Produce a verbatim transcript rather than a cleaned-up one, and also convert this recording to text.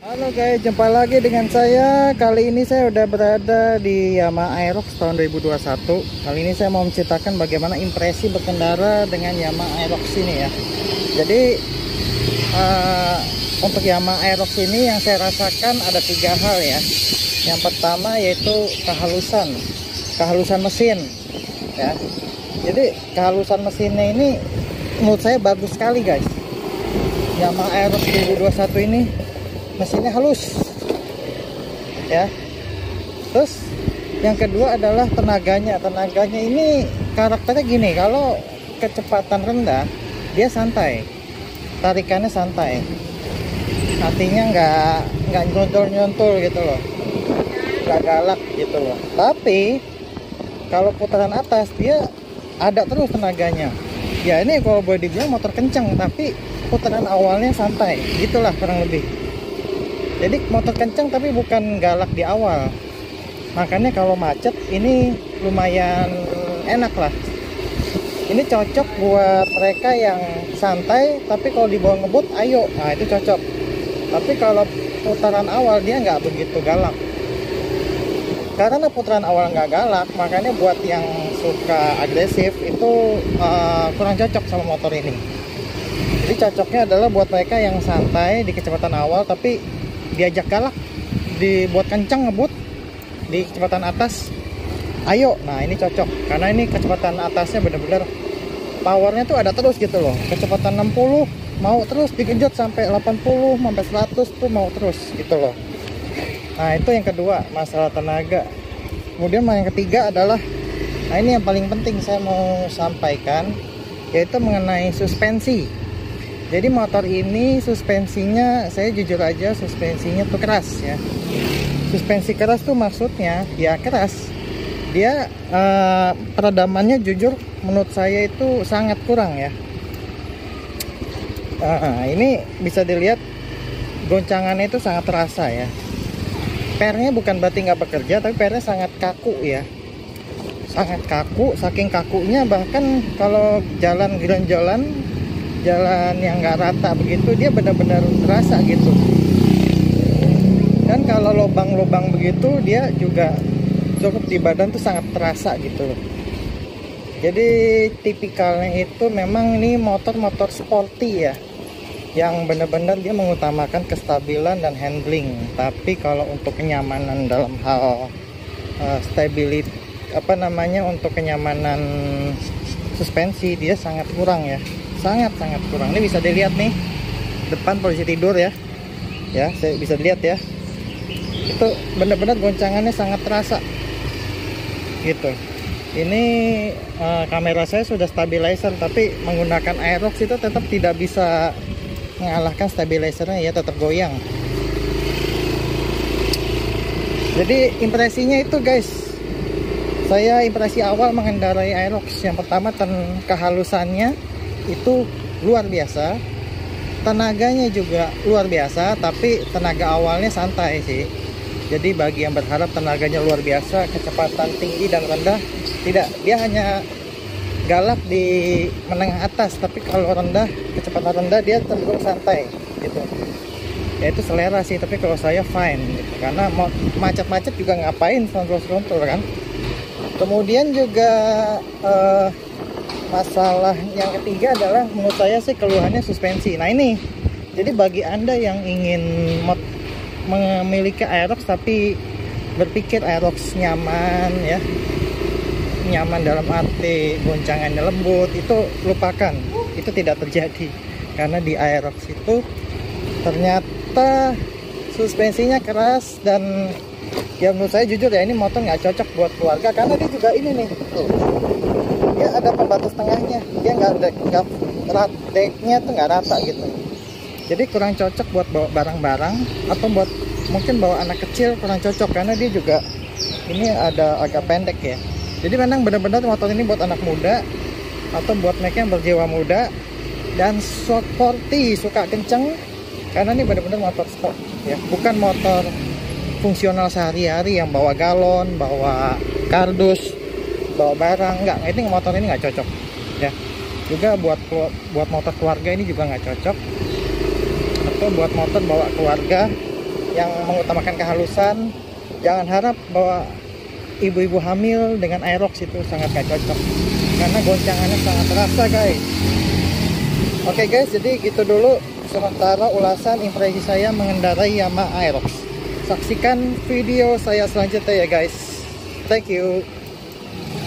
Halo guys, jumpa lagi dengan saya. Kali ini saya udah berada di Yamaha Aerox tahun dua ribu dua puluh satu. Kali ini saya mau menceritakan bagaimana impresi berkendara dengan Yamaha Aerox ini ya. Jadi uh, untuk Yamaha Aerox ini yang saya rasakan ada tiga hal ya. Yang pertama yaitu kehalusan, kehalusan mesin ya. Jadi kehalusan mesinnya ini menurut saya bagus sekali guys. Yamaha Aerox dua ribu dua puluh satu ini mesinnya halus ya. Terus yang kedua adalah tenaganya. Tenaganya ini karakternya gini, kalau kecepatan rendah dia santai, tarikannya santai, artinya nggak nggak nyontul-nyontul gitu loh, nggak galak gitu loh. Tapi kalau putaran atas dia ada terus tenaganya ya. Ini kalau boleh dibilang motor kencang tapi putaran awalnya santai gitulah kurang lebih. Jadi motor kencang tapi bukan galak di awal. Makanya kalau macet ini lumayan enak lah. Ini cocok buat mereka yang santai tapi kalau dibawa ngebut ayo, nah itu cocok. Tapi kalau putaran awal dia nggak begitu galak. Karena putaran awal nggak galak, makanya buat yang suka agresif itu uh, kurang cocok sama motor ini. Jadi cocoknya adalah buat mereka yang santai di kecepatan awal tapi diajak galak, dibuat kencang ngebut di kecepatan atas ayo, nah ini cocok. Karena ini kecepatan atasnya bener-bener powernya tuh ada terus gitu loh. Kecepatan enam puluh mau terus digenjot sampai delapan puluh sampai seratus tuh mau terus gitu loh. Nah itu yang kedua, masalah tenaga. Kemudian yang ketiga adalah, nah ini yang paling penting saya mau sampaikan, yaitu mengenai suspensi. Jadi motor ini suspensinya, saya jujur aja suspensinya tuh keras ya. Suspensi keras tuh maksudnya ya keras. Dia eh, peredamannya jujur menurut saya itu sangat kurang ya. Nah, ini bisa dilihat goncangannya itu sangat terasa ya. Pernya bukan berarti nggak bekerja, tapi pernya sangat kaku ya. Sangat kaku, saking kakunya bahkan kalau jalan geronjolan, jalan yang nggak rata begitu dia benar-benar terasa gitu. Dan kalau lubang-lubang begitu dia juga cukup di badan tuh sangat terasa gitu loh. Jadi tipikalnya itu memang ini motor-motor sporty ya, yang benar-benar dia mengutamakan kestabilan dan handling. Tapi kalau untuk kenyamanan dalam hal uh, stability apa namanya untuk kenyamanan suspensi dia sangat kurang ya. Sangat-sangat kurang. Ini bisa dilihat nih depan posisi tidur ya. Ya, saya bisa dilihat ya. Itu benar-benar goncangannya sangat terasa. Gitu. Ini uh, kamera saya sudah stabilizer tapi menggunakan Aerox itu tetap tidak bisa mengalahkan stabilizernya ya, tetap goyang. Jadi impresinya itu guys, saya impresi awal mengendarai Aerox yang pertama ten kehalusannya itu luar biasa, tenaganya juga luar biasa, tapi tenaga awalnya santai sih. Jadi bagi yang berharap tenaganya luar biasa, kecepatan tinggi dan rendah, tidak, dia hanya galak di menengah atas, tapi kalau rendah, kecepatan rendah dia cenderung santai gitu. Ya itu selera sih, tapi kalau saya fine gitu. Karena mau macet-macet juga ngapain kontrol-kontrol kan. Kemudian juga uh, masalah yang ketiga adalah menurut saya sih keluhannya suspensi. Nah ini, jadi bagi anda yang ingin memiliki Aerox tapi berpikir Aerox nyaman ya, nyaman dalam arti goncangannya lembut, itu lupakan, itu tidak terjadi. Karena di Aerox itu ternyata suspensinya keras dan ya menurut saya jujur ya ini motor nggak cocok buat keluarga. Karena dia juga ini nih tuh, dia ada pembatas tengahnya, dia nggak nggak rat decknya tuh nggak rata gitu. Jadi kurang cocok buat bawa barang-barang atau buat mungkin bawa anak kecil, kurang cocok karena dia juga ini ada agak pendek ya. Jadi memang benar-benar motor ini buat anak muda atau buat mereka yang berjiwa muda dan sporty, suka kenceng, karena ini benar-benar motor sport ya, bukan motor fungsional sehari-hari yang bawa galon, bawa kardus, bawa barang. Enggak, ini motor ini nggak cocok ya. Juga buat buat motor keluarga ini juga nggak cocok, atau buat motor bawa keluarga yang mengutamakan kehalusan. Jangan harap bahwa ibu-ibu hamil dengan Aerox itu sangat gak cocok, karena goncangannya sangat terasa guys. Oke guys, jadi gitu dulu sementara ulasan impresi saya mengendarai Yamaha Aerox. Saksikan video saya selanjutnya ya guys. Thank you.